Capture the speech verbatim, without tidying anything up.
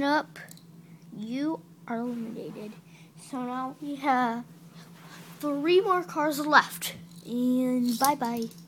up, you are eliminated. So now we have three more cars left. And bye-bye.